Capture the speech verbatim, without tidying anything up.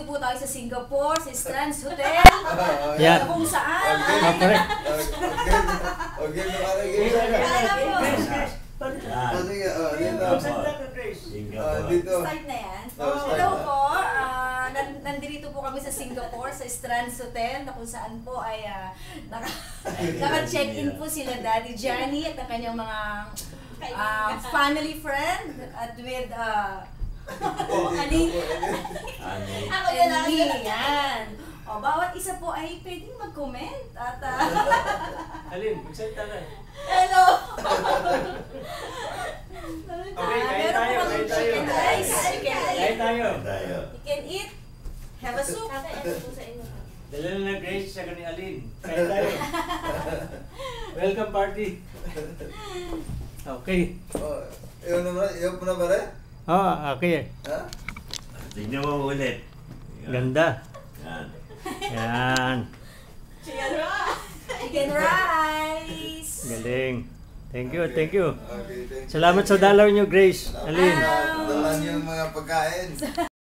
nandito po tayo sa Singapore, sa Strands Hotel. Yan. Na kung saan. Okay. Okay, nakalagay. Kaya po. Sige, oh, dito. Ah, dito. Start na yan. Oh, start Hello na. po. ah, nan- nandito po kami sa Singapore, sa Strands Hotel, na kung saan po ay ah, naka, naka-check-in po sila Daddy Johnny at ang kanyang mga ah, family friend at with uh, Ali. Ako And me, yan. O, bawat isa po ay pwedeng mag-comment at uh, Alin, magsalita ka. hello! Okay, Ah, kain meron po tayo, kami kain tayo. chicken rice, chicken Kain eat, tayo. you can eat, have a soup. Dala na na Grace sa ni Alin. Kain tayo. Welcome party. Okay. Oh, yun naman, yun po na ba rin? Oh, okay. Ha? Tignan mo ulit. Ganda. Yan. Yan. Chicken rice. Galing. Thank you, thank you. Okay, thank you. Salamat sa dalaw nyo, Grace. Alin. Dala niyo yung mga pagkain.